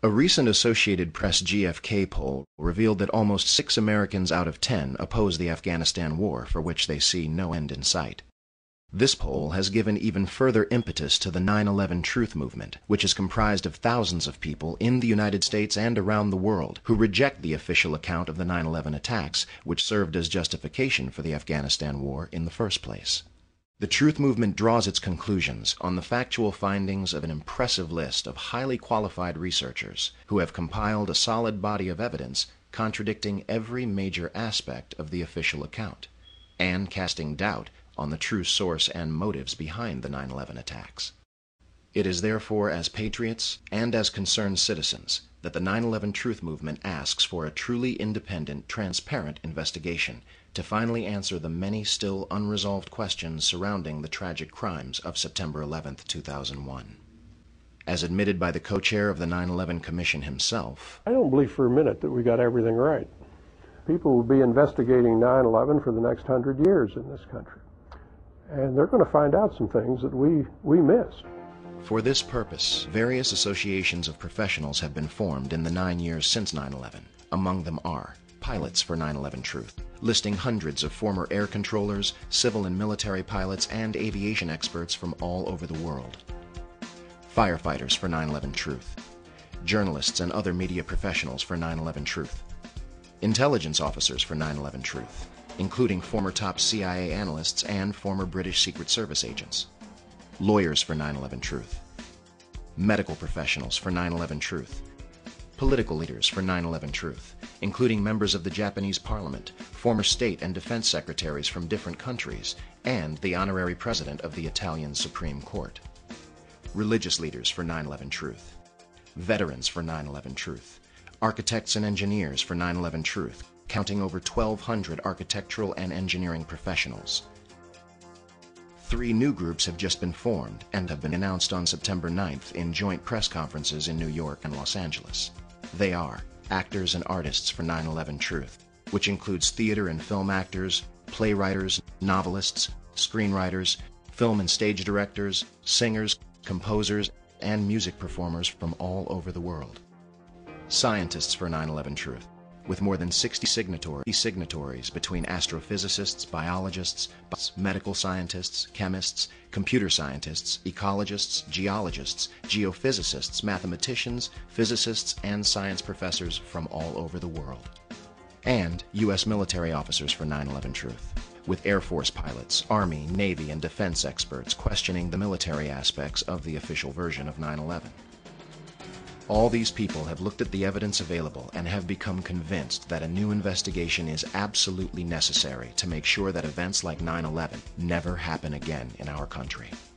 A recent Associated Press GFK poll revealed that almost 6 Americans out of 10 oppose the Afghanistan war, for which they see no end in sight. This poll has given even further impetus to the 9/11 Truth movement, which is comprised of thousands of people in the United States and around the world who reject the official account of the 9/11 attacks, which served as justification for the Afghanistan war in the first place. The Truth movement draws its conclusions on the factual findings of an impressive list of highly qualified researchers who have compiled a solid body of evidence contradicting every major aspect of the official account, and casting doubt on the true source and motives behind the 9/11 attacks. It is therefore as patriots and as concerned citizens that the 9/11 Truth movement asks for a truly independent, transparent investigation to finally answer the many still unresolved questions surrounding the tragic crimes of September 11, 2001. As admitted by the co-chair of the 9/11 Commission himself, I don't believe for a minute that we got everything right. People will be investigating 9/11 for the next 100 years in this country. And they're going to find out some things that we missed. For this purpose, various associations of professionals have been formed in the 9 years since 9/11. Among them are Pilots for 9/11 Truth, listing hundreds of former air controllers, civil and military pilots, and aviation experts from all over the world. Firefighters for 9/11 Truth, journalists and other media professionals for 9/11 Truth, intelligence officers for 9/11 Truth, including former top CIA analysts and former British Secret Service agents, lawyers for 9/11 Truth, medical professionals for 9/11 Truth, political leaders for 9/11 Truth, including members of the Japanese Parliament, former state and defense secretaries from different countries, and the honorary president of the Italian Supreme Court, religious leaders for 9/11 Truth, veterans for 9/11 Truth, architects and engineers for 9/11 Truth, counting over 1,200 architectural and engineering professionals. 3 new groups have just been formed and have been announced on September 9th in joint press conferences in New York and Los Angeles. They are Actors and Artists for 9/11 Truth, which includes theater and film actors, playwriters, novelists, screenwriters, film and stage directors, singers, composers, and music performers from all over the world. Scientists for 9/11 Truth, with more than 60 signatories between astrophysicists, biologists, medical scientists, chemists, computer scientists, ecologists, geologists, geophysicists, mathematicians, physicists, and science professors from all over the world. And U.S. military officers for 9/11 Truth, with Air Force pilots, Army, Navy, and defense experts questioning the military aspects of the official version of 9/11. All these people have looked at the evidence available and have become convinced that a new investigation is absolutely necessary to make sure that events like 9/11 never happen again in our country.